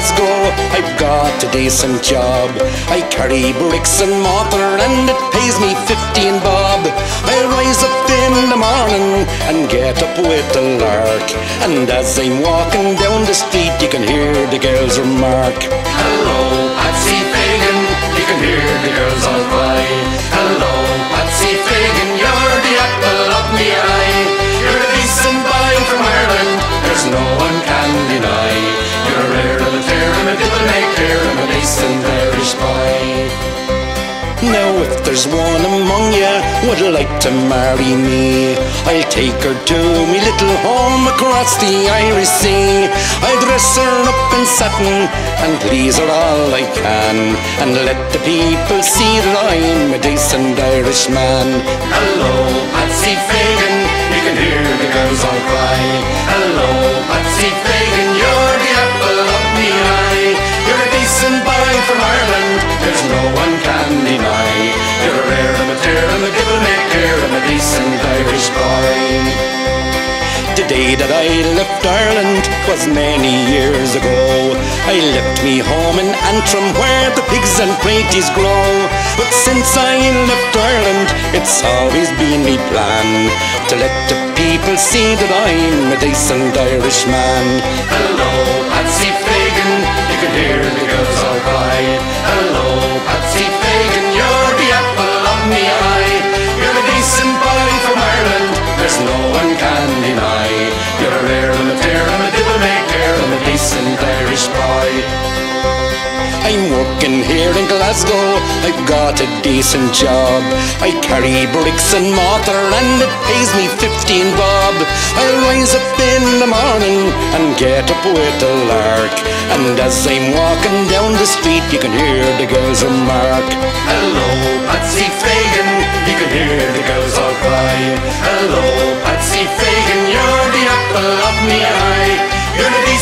Glasgow, I've got a decent job. I carry bricks and mortar and it pays me 15 bob. I rise up in the morning and get up with the lark, and as I'm walking down the street you can hear the girls remark, "Hello, Patsy Fagan," you can hear the girls all cry. "Hello, Patsy Fagan, you're the apple of me eye. You're a decent boy from Ireland, there's no one can deny. You're a rare and a tear and a dibble make clear and a decent Irish boy." Now if there's one among you would like to marry me, I'll take her to me little home across the Irish Sea. I'll dress her up in satin and please her all I can, and let the people see that I'm a decent Irish man. "Hello, Patsy Fagan," you can hear the girls all cry. "Hello, Patsy Fagan, you're the apple of me eye. You're a decent boy from Ireland, there's no one can deny. You're a rare and a tear and a dibble make clear and a decent Irish boy." The day that I left Ireland was many years ago. I left me home in Antrim where the pigs and praties grow. But since I left Ireland it's always been me plan to let the people see that I'm a decent Irish man. "Hello, Patsy Fagan," you can hear the girls all cry. "Hello, Patsy Fagan, you're the apple of me eye. You're a decent boy from Ireland, there's no one can deny. You're a rare and a tear and a dibble make clear and a decent Irish boy." I'm working here in Glasgow, I've got a decent job. I carry bricks and mortar and it pays me 15 bob. I'll rise up in the morning and get up with the lark, and as I'm walking down the street you can hear the girls remark, "Hello, Patsy Fagan," you can hear the girls all cry. "Hello, Patsy Fagan, you're the apple of me eye. You're the